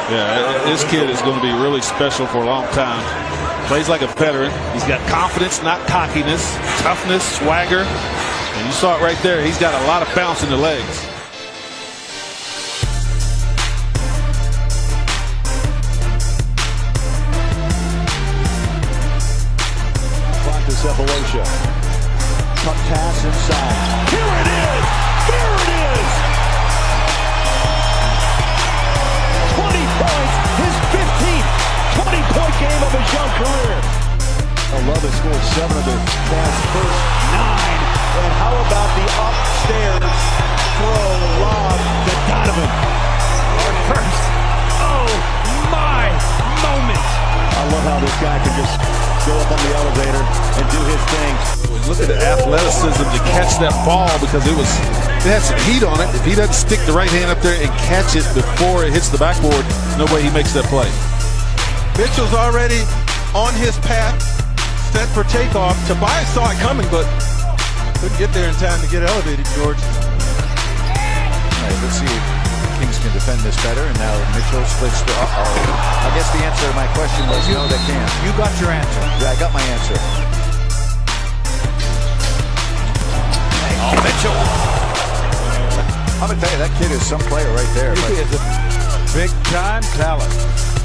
Yeah, this kid is going to be really special for a long time. Plays like a veteran. He's got confidence, not cockiness, toughness, swagger. And you saw it right there. He's got a lot of bounce in the legs. Cephalosha. Cut pass inside. Here it is! Here it is! 20 points, his 15th 20-point game of his young career. Love has scored 7 of the past first 9. And how about the upstairs throw lob to Donovan? Our first, oh my moment. I love how this guy can just go up on the elevator and do his thing. Look at the athleticism to catch that ball, because it had some heat on it. If he doesn't stick the right hand up there and catch it before it hits the backboard, no way he makes that play. Mitchell's already on his path, set for takeoff. Tobias saw it coming, but couldn't get there in time to get elevated, George. All right, let's see if Kings can defend this better. And now Mitchell splits the... I guess the answer to my question was no, they can't. You got your answer. Yeah, I got my answer. Oh, Mitchell. I'm going to tell you, that kid is some player right there. He is a big-time talent.